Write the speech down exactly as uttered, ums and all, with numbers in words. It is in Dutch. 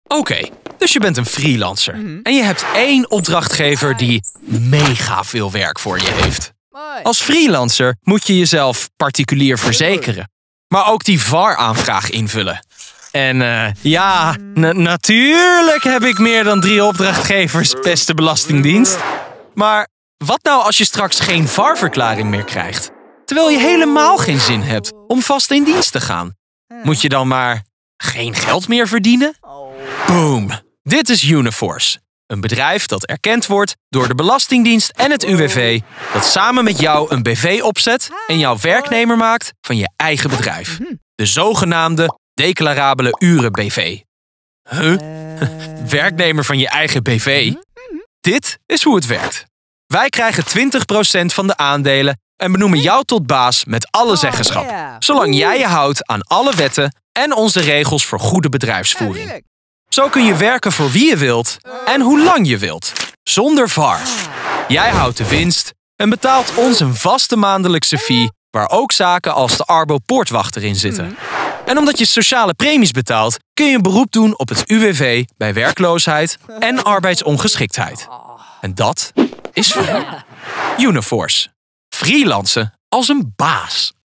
Oké, dus je bent een freelancer. En je hebt één opdrachtgever die mega veel werk voor je heeft. Als freelancer moet je jezelf particulier verzekeren. Maar ook die V A R-aanvraag invullen. En uh, ja, natuurlijk heb ik meer dan drie opdrachtgevers, beste Belastingdienst. Maar wat nou als je straks geen V A R-verklaring meer krijgt? Terwijl je helemaal geen zin hebt om vast in dienst te gaan. Moet je dan maar geen geld meer verdienen? Boom! Dit is Uniforce. Een bedrijf dat erkend wordt door de Belastingdienst en het U W V... dat samen met jou een B V opzet en jouw werknemer maakt van je eigen bedrijf. De zogenaamde declarabele uren B V. Huh? Werknemer van je eigen B V? Dit is hoe het werkt. Wij krijgen twintig procent van de aandelen en benoemen jou tot baas met alle zeggenschap. Zolang jij je houdt aan alle wetten en onze regels voor goede bedrijfsvoering. Zo kun je werken voor wie je wilt en hoe lang je wilt. Zonder V A R. Jij houdt de winst en betaalt ons een vaste maandelijkse fee... waar ook zaken als de Arbo-poortwachter in zitten. En omdat je sociale premies betaalt... kun je een beroep doen op het U W V bij werkloosheid en arbeidsongeschiktheid. En dat is vrij. Uniforce. Freelancen als een baas.